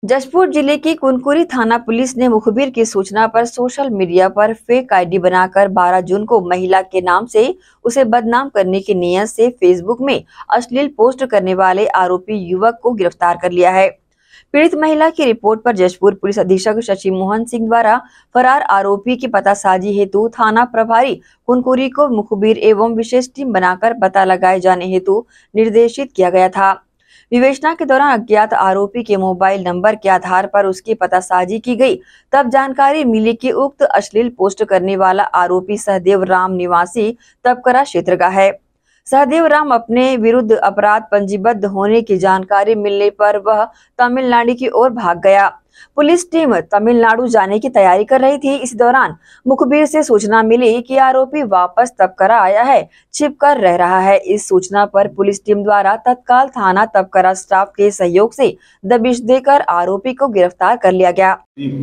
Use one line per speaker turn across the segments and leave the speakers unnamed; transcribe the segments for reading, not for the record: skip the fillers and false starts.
जशपुर जिले की कुनकुरी थाना पुलिस ने मुखबिर की सूचना पर सोशल मीडिया पर फेक आईडी बनाकर 12 जून को महिला के नाम से उसे बदनाम करने की नीयत से फेसबुक में अश्लील पोस्ट करने वाले आरोपी युवक को गिरफ्तार कर लिया है। पीड़ित महिला की रिपोर्ट पर जशपुर पुलिस अधीक्षक शशि मोहन सिंह द्वारा फरार आरोपी की पतासाजी हेतु थाना प्रभारी कुनकुरी को मुखबिर एवं विशेष टीम बनाकर पता लगाए जाने हेतु निर्देशित किया गया था। विवेचना के दौरान अज्ञात आरोपी के मोबाइल नंबर के आधार पर उसकी पतासाजी की गई। तब जानकारी मिली कि उक्त अश्लील पोस्ट करने वाला आरोपी सहदेव राम निवासी तपकरा क्षेत्र का है। सहदेव राम अपने विरुद्ध अपराध पंजीबद्ध होने की जानकारी मिलने पर वह तमिलनाडु की ओर भाग गया। पुलिस टीम तमिलनाडु जाने की तैयारी कर रही थी। इस दौरान मुखबिर से सूचना मिली कि आरोपी वापस तपकरा आया है, छिपकर रह रहा है। इस सूचना पर पुलिस टीम द्वारा तत्काल थाना तपकरा स्टाफ के सहयोग से दबिश देकर आरोपी को गिरफ्तार कर लिया गया।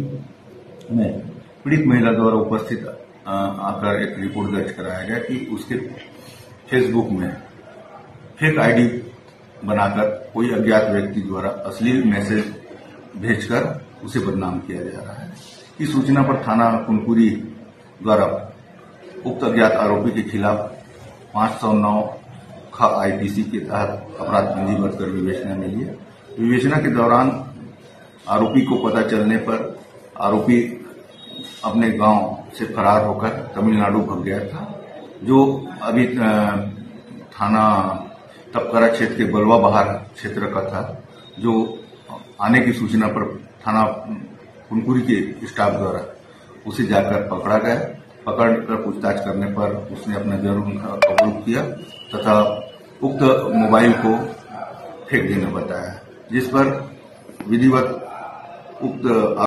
पीड़ित महिला द्वारा उपस्थित आकर एक रिपोर्ट दर्ज कराया गया कि उसके फेसबुक में फेक आईडी बनाकर कोई अज्ञात व्यक्ति द्वारा अश्लील मैसेज भेजकर उसे बदनाम किया जा रहा है। इस सूचना पर थाना कुनकुरी द्वारा उक्त अज्ञात आरोपी के खिलाफ 509 ख आईपीसी के तहत अपराध पंजीबद्ध कर विवेचना मिली है। विवेचना के दौरान आरोपी को पता चलने पर आरोपी अपने गांव से फरार होकर तमिलनाडु भाग गया था, जो अभी थाना तपकरा क्षेत्र के बलवा बहार क्षेत्र का था, जो आने की सूचना पर थाना कुनकुरी के स्टाफ द्वारा उसे जाकर पकड़ा गया। पकड़कर पूछताछ करने पर उसने अपना जुर्म कबूल किया तथा उक्त मोबाइल को फेंक देना बताया, जिस पर विधिवत उक्त